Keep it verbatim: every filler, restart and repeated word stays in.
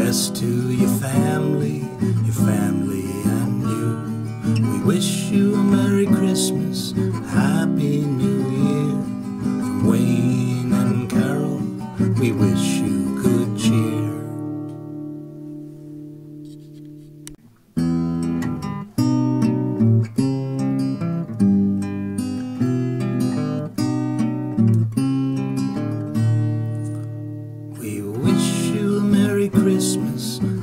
best to your family, your family and you. We wish you a Merry Christmas, Happy New Year. From Wayne and Carole, we wish you good cheer. We wish you a Merry Christmas,